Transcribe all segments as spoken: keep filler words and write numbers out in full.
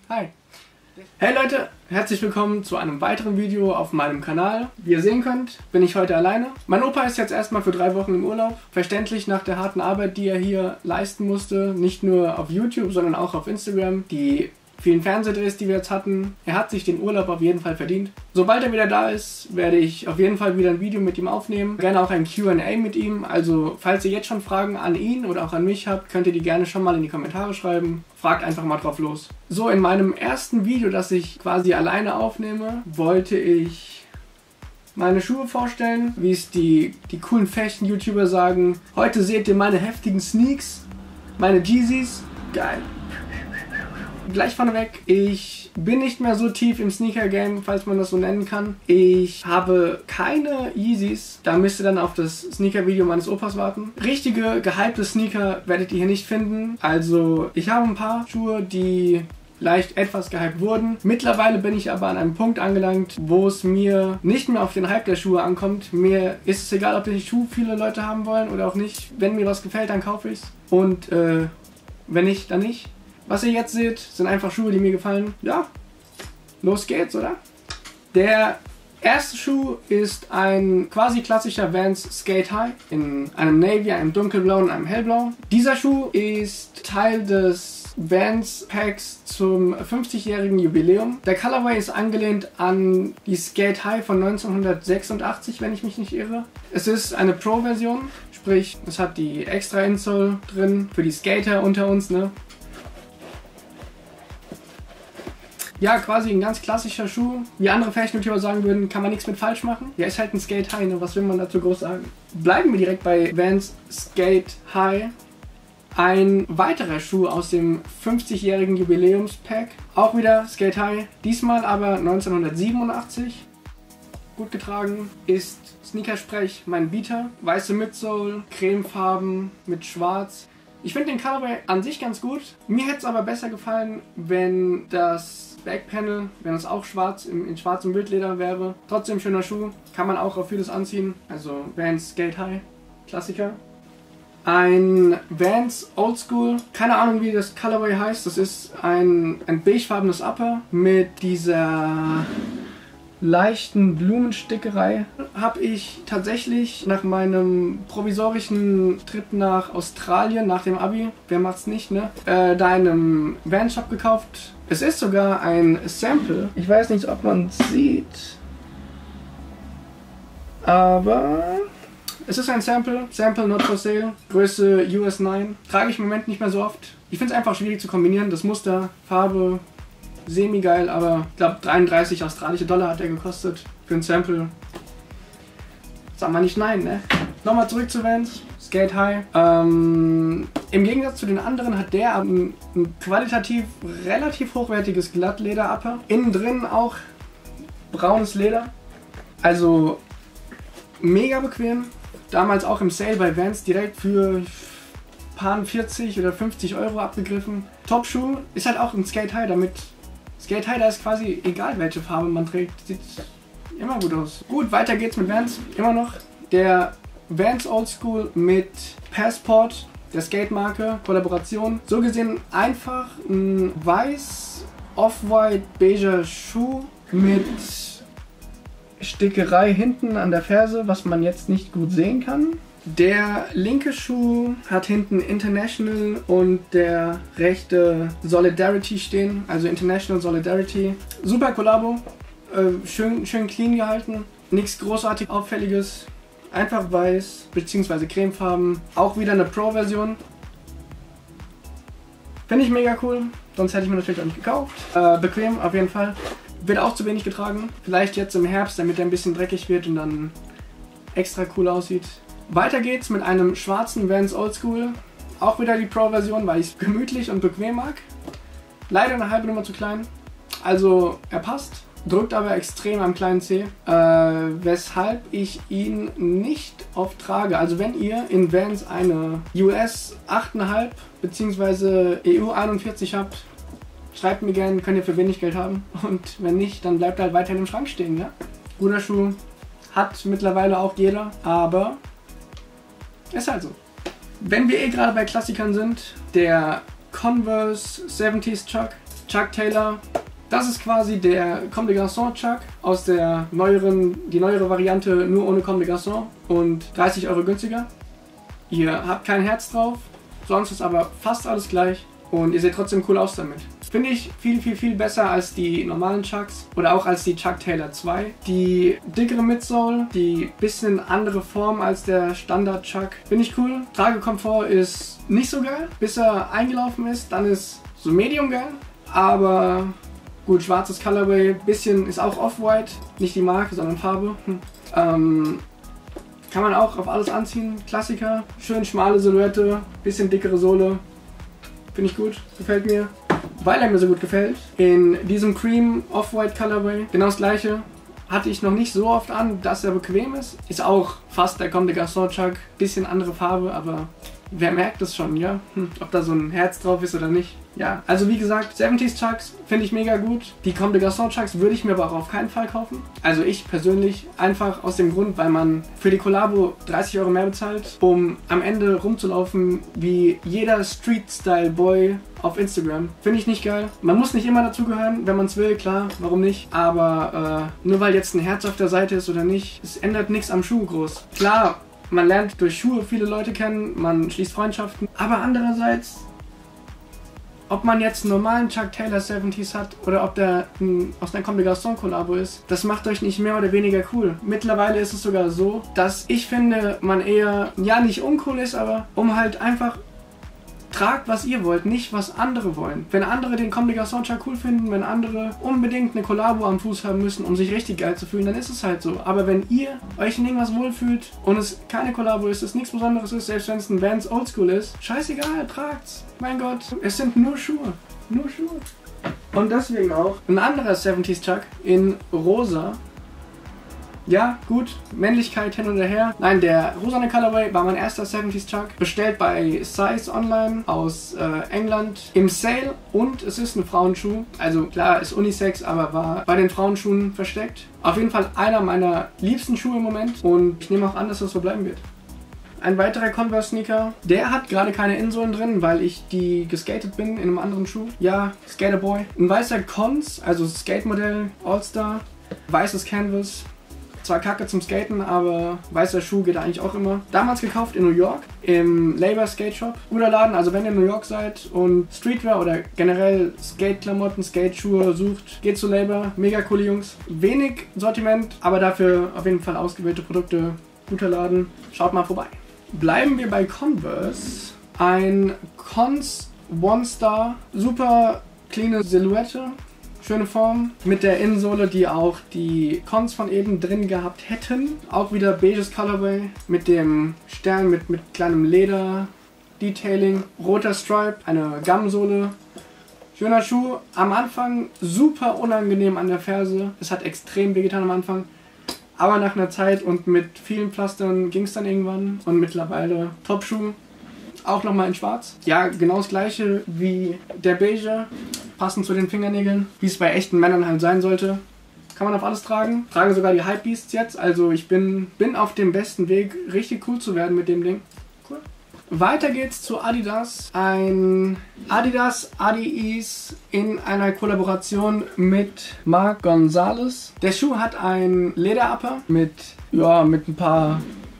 Hi! Hey Leute, herzlich willkommen zu einem weiteren Video auf meinem Kanal. Wie ihr sehen könnt, bin ich heute alleine. Mein Opa ist jetzt erstmal für drei Wochen im Urlaub. Verständlich nach der harten Arbeit, die er hier leisten musste. Nicht nur auf YouTube, sondern auch auf Instagram. Die vielen Fernsehdrehs, die wir jetzt hatten. Er hat sich den Urlaub auf jeden Fall verdient. Sobald er wieder da ist, werde ich auf jeden Fall wieder ein Video mit ihm aufnehmen. Gerne auch ein Q and A mit ihm. Also falls ihr jetzt schon Fragen an ihn oder auch an mich habt, könnt ihr die gerne schon mal in die Kommentare schreiben. Fragt einfach mal drauf los. So, in meinem ersten Video, das ich quasi alleine aufnehme, wollte ich meine Schuhe vorstellen. Wie es die, die coolen Fashion-YouTuber sagen. Heute seht ihr meine heftigen Sneaks. Meine Yeezys. Geil. Gleich vorneweg, ich bin nicht mehr so tief im Sneaker-Game, falls man das so nennen kann. Ich habe keine Yeezys, da müsst ihr dann auf das Sneaker-Video meines Opas warten. Richtige, gehypte Sneaker werdet ihr hier nicht finden. Also, ich habe ein paar Schuhe, die leicht etwas gehypt wurden. Mittlerweile bin ich aber an einem Punkt angelangt, wo es mir nicht mehr auf den Hype der Schuhe ankommt. Mir ist es egal, ob die Schuhe viele Leute haben wollen oder auch nicht. Wenn mir was gefällt, dann kaufe ich es. Und äh, wenn nicht, dann nicht. Was ihr jetzt seht, sind einfach Schuhe, die mir gefallen. Ja, los geht's, oder? Der erste Schuh ist ein quasi klassischer Vans Skate High in einem Navy, einem dunkelblau und einem hellblau. Dieser Schuh ist Teil des Vans Packs zum fünfzigjährigen Jubiläum. Der Colorway ist angelehnt an die Skate High von neunzehnhundertsechsundachtzig, wenn ich mich nicht irre. Es ist eine Pro-Version, sprich, es hat die extra Insole drin für die Skater unter uns, ne? Ja, quasi ein ganz klassischer Schuh. Wie andere Fashion-YouTuber sagen würden, kann man nichts mit falsch machen. Ja, ist halt ein Skate High, ne? Was will man dazu groß sagen? Bleiben wir direkt bei Vans Skate High. Ein weiterer Schuh aus dem fünfzigjährigen Jubiläumspack. Auch wieder Skate High, diesmal aber neunzehnhundertsiebenundachtzig. Gut getragen ist Sneakersprech, mein Beater. Weiße Midsole, cremefarben mit schwarz. Ich finde den Colorway an sich ganz gut. Mir hätte es aber besser gefallen, wenn das Backpanel, wenn es auch schwarz im, in schwarzem Wildleder wäre. Trotzdem schöner Schuh, kann man auch auf vieles anziehen. Also Vans Skate High, Klassiker. Ein Vans Oldschool, keine Ahnung wie das Colorway heißt. Das ist ein, ein beigefarbenes Upper mit dieser leichten Blumenstickerei. Habe ich tatsächlich nach meinem provisorischen Trip nach Australien, nach dem Abi, wer macht's nicht, ne? Äh, da in einem Van-Shop gekauft. Es ist sogar ein Sample. Ich weiß nicht, ob man es sieht. Aber es ist ein Sample. Sample not for sale. Größe U S neun. Trage ich im Moment nicht mehr so oft. Ich finde es einfach schwierig zu kombinieren. Das Muster, Farbe, semi-geil, aber ich glaube dreiunddreißig australische Dollar hat er gekostet für ein Sample. Sag mal nicht nein, ne? Nochmal zurück zu Vans Skate High. Ähm, Im Gegensatz zu den anderen hat der ein, ein qualitativ relativ hochwertiges Glattleder-Upper. Innen drin auch braunes Leder. Also mega bequem. Damals auch im Sale bei Vans direkt für paar vierzig oder fünfzig Euro abgegriffen. Top-Schuh ist halt auch ein Skate High, damit Skate High, da ist quasi egal, welche Farbe man trägt. Sieht immer gut aus. Gut, weiter geht's mit Vans. Immer noch der Vans Oldschool mit Passport, der Skate-Marke, Kollaboration. So gesehen einfach ein weiß, off-white, beiger Schuh mit Stickerei hinten an der Ferse, was man jetzt nicht gut sehen kann. Der linke Schuh hat hinten International und der rechte Solidarity stehen, also International Solidarity. Super Kollabo, äh, schön, schön clean gehalten, nichts großartig auffälliges, einfach weiß bzw. cremefarben. Auch wieder eine Pro-Version. Finde ich mega cool, sonst hätte ich mir natürlich auch nicht gekauft. Äh, bequem auf jeden Fall. Wird auch zu wenig getragen, vielleicht jetzt im Herbst, damit er ein bisschen dreckig wird und dann extra cool aussieht. Weiter geht's mit einem schwarzen Vans Oldschool. Auch wieder die Pro-Version, weil ich es gemütlich und bequem mag. Leider eine halbe Nummer zu klein. Also er passt, drückt aber extrem am kleinen Zeh. Äh, weshalb ich ihn nicht oft trage. Also wenn ihr in Vans eine U S acht Komma fünf bzw. E U einundvierzig habt, schreibt mir gerne, könnt ihr für wenig Geld haben. Und wenn nicht, dann bleibt er halt weiterhin im Schrank stehen. Ja? Guter Schuh, hat mittlerweile auch jeder, aber ist halt so. Wenn wir eh gerade bei Klassikern sind, der Converse siebziger Chuck. Chuck Taylor. Das ist quasi der Comme des Garçons Chuck aus der neueren, die neuere Variante nur ohne Comme des Garçons und dreißig Euro günstiger. Ihr habt kein Herz drauf, sonst ist aber fast alles gleich und ihr seht trotzdem cool aus damit. Finde ich viel, viel, viel besser als die normalen Chucks oder auch als die Chuck Taylor zwei. Die dickere Midsole, die bisschen andere Form als der Standard Chuck, finde ich cool. Tragekomfort ist nicht so geil, bis er eingelaufen ist, dann ist so medium geil, aber gut, schwarzes Colorway, bisschen ist auch Off-White, nicht die Marke, sondern Farbe. Hm. Ähm, kann man auch auf alles anziehen, Klassiker, schön schmale Silhouette, bisschen dickere Sohle, finde ich gut, gefällt mir. Weil er mir so gut gefällt, in diesem Cream Off-White Colorway, genau das gleiche, hatte ich noch nicht so oft an, dass er bequem ist. Ist auch fast der Comme des Garçons Chuck, bisschen andere Farbe, aber wer merkt es schon, ja? Hm, ob da so ein Herz drauf ist oder nicht. Ja, also wie gesagt, siebziger Chucks finde ich mega gut. Die Comme des Garçons Chucks würde ich mir aber auch auf keinen Fall kaufen. Also ich persönlich einfach aus dem Grund, weil man für die Collabo dreißig Euro mehr bezahlt, um am Ende rumzulaufen wie jeder Street-Style-Boy auf Instagram. Finde ich nicht geil. Man muss nicht immer dazugehören, wenn man es will, klar, warum nicht. Aber äh, nur weil jetzt ein Herz auf der Seite ist oder nicht, es ändert nichts am Schuh groß. Klar, man lernt durch Schuhe viele Leute kennen, man schließt Freundschaften, aber andererseits, ob man jetzt einen normalen Chuck Taylor siebziger hat oder ob der ein, aus einer Comme des Garçons Collabo ist, das macht euch nicht mehr oder weniger cool. Mittlerweile ist es sogar so, dass ich finde, man eher, ja nicht uncool ist, aber um halt einfach tragt, was ihr wollt, nicht was andere wollen. Wenn andere den Comme des Garçons Chuck cool finden, wenn andere unbedingt eine Collabo am Fuß haben müssen, um sich richtig geil zu fühlen, dann ist es halt so. Aber wenn ihr euch in irgendwas wohlfühlt und es keine Collabo ist, es nichts Besonderes ist, selbst wenn es ein Vans Oldschool ist, scheißegal, tragt's. Mein Gott, es sind nur Schuhe. Nur Schuhe. Und deswegen auch ein anderer siebziger Chuck in rosa. Ja, gut, Männlichkeit hin und her. Nein, der rosane Colorway war mein erster siebziger Chuck. Bestellt bei Size Online aus äh, England im Sale und es ist ein Frauenschuh. Also klar, ist Unisex, aber war bei den Frauenschuhen versteckt. Auf jeden Fall einer meiner liebsten Schuhe im Moment und ich nehme auch an, dass das so bleiben wird. Ein weiterer Converse Sneaker, der hat gerade keine Insolen drin, weil ich die geskatet bin in einem anderen Schuh. Ja, Skaterboy. Ein weißer Cons, also Skate-Modell, All-Star, weißes Canvas. Zwar kacke zum Skaten, aber weißer Schuh geht eigentlich auch immer. Damals gekauft in New York, im Labor Skate Shop. Guter Laden, also wenn ihr in New York seid und Streetwear oder generell Skate-Klamotten, Skate-Schuhe sucht, geht zu Labor. Mega coole Jungs. Wenig Sortiment, aber dafür auf jeden Fall ausgewählte Produkte. Guter Laden, schaut mal vorbei. Bleiben wir bei Converse. Ein Cons One Star, super cleane Silhouette. Schöne Form, mit der Innensohle, die auch die Cons von eben drin gehabt hätten. Auch wieder beiges Colorway mit dem Stern mit, mit kleinem Leder-Detailing. Roter Stripe, eine Gammensohle. Schöner Schuh. Am Anfang super unangenehm an der Ferse. Es hat extrem wehgetan am Anfang. Aber nach einer Zeit und mit vielen Pflastern ging es dann irgendwann. Und mittlerweile Top-Schuh. Auch nochmal in schwarz. Ja, genau das gleiche wie der beige. Passend zu den Fingernägeln. Wie es bei echten Männern halt sein sollte. Kann man auf alles tragen. Trage sogar die Hypebeasts jetzt. Also ich bin, bin auf dem besten Weg, richtig cool zu werden mit dem Ding. Cool. Weiter geht's zu Adidas. Ein Adidas Adi-Ease in einer Kollaboration mit Marc Gonzalez. Der Schuh hat ein Lederupper mit, ja, mit ein paar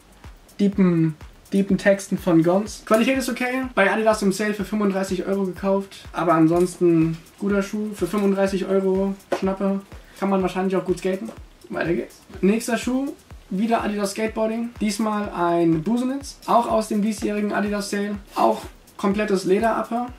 deepen... Deepen Texten von Gons. Qualität ist okay. Bei Adidas im Sale für fünfunddreißig Euro gekauft. Aber ansonsten guter Schuh. Für fünfunddreißig Euro Schnappe. Kann man wahrscheinlich auch gut skaten. Weiter geht's. Nächster Schuh. Wieder Adidas Skateboarding. Diesmal ein Busenitz. Auch aus dem diesjährigen Adidas Sale. Auch komplettes Lederupper.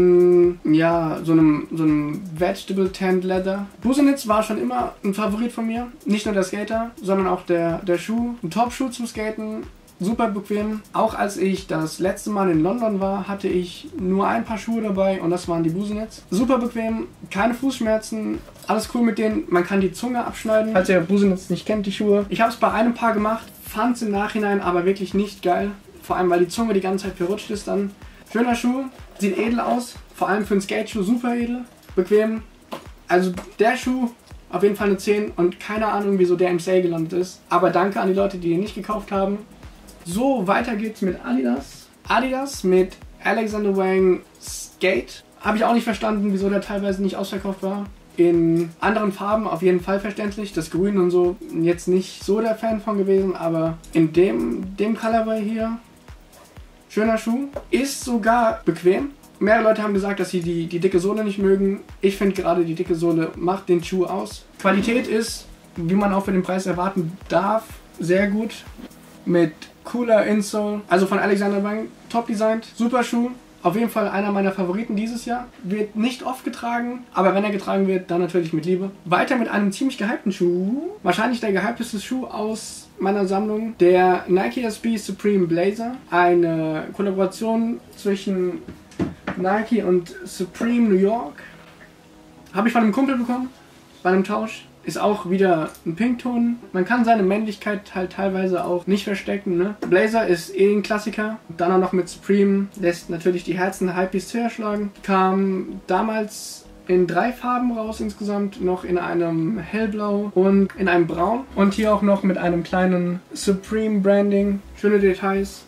In, ja, so einem, so einem Vegetable Tanned Leather. Busenitz war schon immer ein Favorit von mir. Nicht nur der Skater, sondern auch der, der Schuh. Ein Top-Schuh zum Skaten. Super bequem. Auch als ich das letzte Mal in London war, hatte ich nur ein paar Schuhe dabei und das waren die Busenitz. Super bequem, keine Fußschmerzen, alles cool mit denen. Man kann die Zunge abschneiden. Falls ihr Busenitz nicht kennt, die Schuhe. Ich habe es bei einem Paar gemacht, fand es im Nachhinein aber wirklich nicht geil. Vor allem, weil die Zunge die ganze Zeit verrutscht ist dann. Schöner Schuh, sieht edel aus. Vor allem für einen Skate-Schuh super edel. Bequem. Also der Schuh auf jeden Fall eine zehn und keine Ahnung, wieso der im Sale gelandet ist. Aber danke an die Leute, die den nicht gekauft haben. So, weiter geht's mit Adidas. Adidas mit Alexander Wang Skate. Habe ich auch nicht verstanden, wieso der teilweise nicht ausverkauft war. In anderen Farben auf jeden Fall verständlich. Das Grün und so jetzt nicht so der Fan von gewesen, aber in dem, dem Colorway hier, schöner Schuh. Ist sogar bequem. Mehrere Leute haben gesagt, dass sie die, die dicke Sohle nicht mögen. Ich finde gerade die dicke Sohle macht den Schuh aus. Qualität ist, wie man auch für den Preis erwarten darf, sehr gut. Mit cooler Insole. Also von Alexander Wang, top designt, super Schuh. Auf jeden Fall einer meiner Favoriten dieses Jahr. Wird nicht oft getragen, aber wenn er getragen wird, dann natürlich mit Liebe. Weiter mit einem ziemlich gehypten Schuh. Wahrscheinlich der gehypteste Schuh aus meiner Sammlung. Der Nike S B Supreme Blazer. Eine Kollaboration zwischen Nike und Supreme New York. Habe ich von einem Kumpel bekommen, bei einem Tausch. Ist auch wieder ein Pinkton. Man kann seine Männlichkeit halt teilweise auch nicht verstecken. Ne? Blazer ist eh ein Klassiker. Dann auch noch mit Supreme. Lässt natürlich die Herzen Hypebeasts höher schlagen. Kam damals in drei Farben raus insgesamt. Noch in einem hellblau und in einem braun. Und hier auch noch mit einem kleinen Supreme Branding. Schöne Details.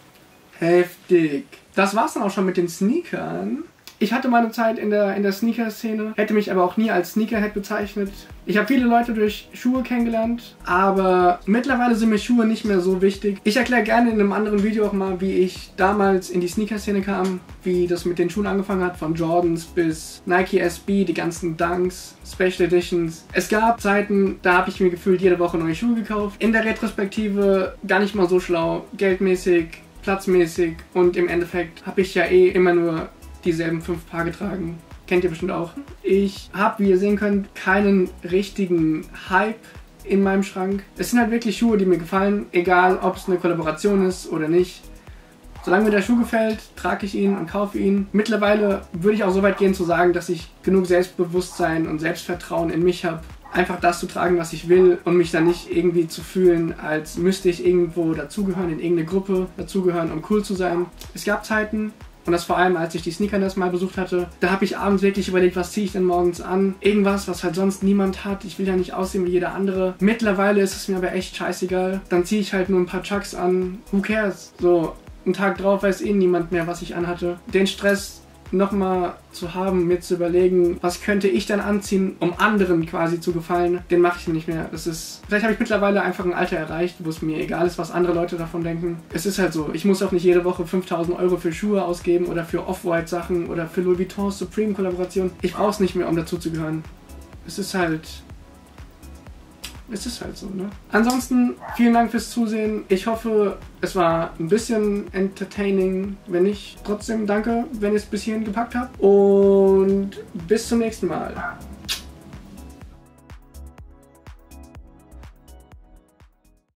Heftig. Das war's dann auch schon mit den Sneakern. Ich hatte meine Zeit in der, in der Sneaker-Szene, hätte mich aber auch nie als Sneakerhead bezeichnet. Ich habe viele Leute durch Schuhe kennengelernt, aber mittlerweile sind mir Schuhe nicht mehr so wichtig. Ich erkläre gerne in einem anderen Video auch mal, wie ich damals in die Sneaker-Szene kam, wie das mit den Schuhen angefangen hat, von Jordans bis Nike S B, die ganzen Dunks, Special Editions. Es gab Zeiten, da habe ich mir gefühlt jede Woche neue Schuhe gekauft. In der Retrospektive gar nicht mal so schlau, geldmäßig, platzmäßig und im Endeffekt habe ich ja eh immer nur dieselben fünf Paar getragen. Kennt ihr bestimmt auch. Ich habe, wie ihr sehen könnt, keinen richtigen Hype in meinem Schrank. Es sind halt wirklich Schuhe, die mir gefallen, egal ob es eine Kollaboration ist oder nicht. Solange mir der Schuh gefällt, trage ich ihn und kaufe ihn. Mittlerweile würde ich auch so weit gehen zu sagen, dass ich genug Selbstbewusstsein und Selbstvertrauen in mich habe, einfach das zu tragen, was ich will und mich dann nicht irgendwie zu fühlen, als müsste ich irgendwo dazugehören, in irgendeine Gruppe dazugehören, um cool zu sein. Es gab Zeiten, und das vor allem, als ich die Sneakernest mal besucht hatte, da habe ich abends wirklich überlegt, was ziehe ich denn morgens an? Irgendwas, was halt sonst niemand hat. Ich will ja nicht aussehen wie jeder andere. Mittlerweile ist es mir aber echt scheißegal. Dann ziehe ich halt nur ein paar Chucks an. Who cares? So, einen Tag drauf weiß eh niemand mehr, was ich anhatte. Den Stress nochmal zu haben, mir zu überlegen, was könnte ich dann anziehen, um anderen quasi zu gefallen, den mache ich nicht mehr. Das ist, vielleicht habe ich mittlerweile einfach ein Alter erreicht, wo es mir egal ist, was andere Leute davon denken. Es ist halt so, ich muss auch nicht jede Woche fünftausend Euro für Schuhe ausgeben oder für Off-White Sachen oder für Louis Vuitton Supreme Kollaboration. Ich brauche es nicht mehr, um dazu zu gehören. Es ist halt... Es ist halt so, ne? Ansonsten, vielen Dank fürs Zusehen. Ich hoffe, es war ein bisschen entertaining. Wenn nicht, trotzdem danke, wenn ihr es bis hierhin gepackt habt. Und bis zum nächsten Mal.